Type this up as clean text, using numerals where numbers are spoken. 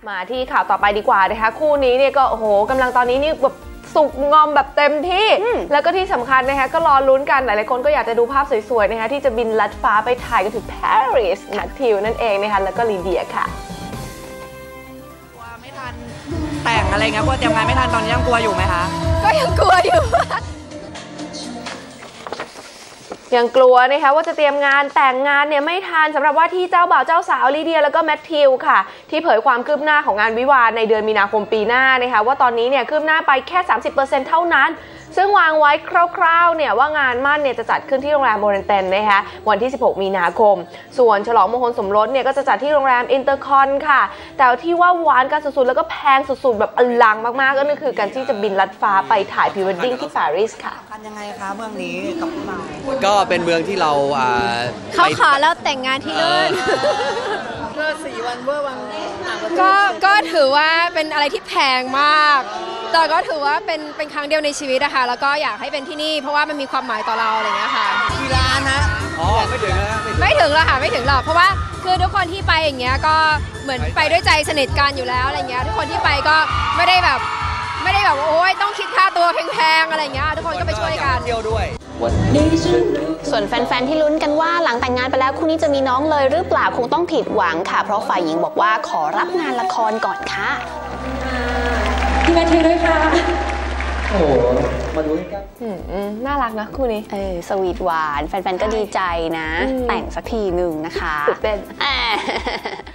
มาที่ข่าวต่อไปดีกว่านะคะคู่นี้เนี่ยก็โอ้โหกำลังตอนนี้นี่แบบสุกงอมแบบเต็มที่แล้วก็ที่สำคัญนะคะก็รอลุ้นกันหลายๆคนก็อยากจะดูภาพสวยๆนะคะที่จะบินลัดฟ้าไปถ่ายกันถึงปารีสแมทธิวนั่นเองนะคะแล้วก็ลีเดียค่ะกลัวไม่ทันแต่งอะไรเงี้ยกลัวเตรียมงานไม่ทันตอนนี้ยังกลัวอยู่ไหมคะก็ยังกลัวอยู่ยังกลัวนะคะว่าจะเตรียมงานแต่งงานเนี่ยไม่ทันสำหรับว่าที่เจ้าบ่าวเจ้าสาวลีเดียแล้วก็แมทธิวค่ะที่เผยความคืบหน้าของงานวิวาห์ในเดือนมีนาคมปีหน้านะคะว่าตอนนี้เนี่ยคืบหน้าไปแค่ 30% เท่านั้นซึ่งวางไว้คร่าวๆเนี่ยว่างานมั่นเนี่ยจะจัดขึ้นที่โรงแรมโมเรนเตนนะคะวันที่16มีนาคมส่วนฉลองมงคลสมรสเนี่ยก็จะจัดที่โรงแรมอินเตอร์คอนค่ะแต่ที่ว่าหวานกันสุดๆแล้วก็แพงสุดๆแบบอลังมากๆก็นั่นคือการที่จะบินลัดฟ้าไปถ่ายพรีเวดดิ้งที่ปารีสค่ะกันยังไงคะเมืองนี้กับเราก็เป็นเมืองที่เราเขาขอแล้วแต่งงานที่นู่นเมื่อ4 วันเมื่อวันก็ถือว่าเป็นอะไรที่แพงมากแต่ก็ถือว่าเป็นครั้งเดียวในชีวิตนะคะแล้วก็อยากให้เป็นที่นี่เพราะว่ามันมีความหมายต่อเราอะไรอย่างเงี้ยค่ะกี่ล้านนะอ๋อไม่ถึงแล้วไม่ถึงหรอกค่ะไม่ถึงหรอกเพราะว่าคือทุกคนที่ไปอย่างเงี้ยก็เหมือนไปด้วยใจสนิทกันอยู่แล้วอะไรเงี้ยทุกคนที่ไปก็ไม่ได้แบบโอ๊ยต้องคิดค่าตัวแพงๆอะไรเงี้ยทุกคนก็ไปช่วยกันเที่ยวด้วยส่วนแฟนๆที่ลุ้นกันว่าหลังแต่งงานไปแล้วคู่นี้จะมีน้องเลยหรือเปล่าคงต้องผิดหวังค่ะเพราะฝ่ายหญิงบอกว่าขอรับงานละครก่อนค่ะพี่แมทธิวด้วยค่ะโอ้มาดูกันน่ารักนะคู่นี้สวีทหวานแฟนๆก็ดีใจนะแต่งสักทีหนึ่งนะคะตื่นเต้น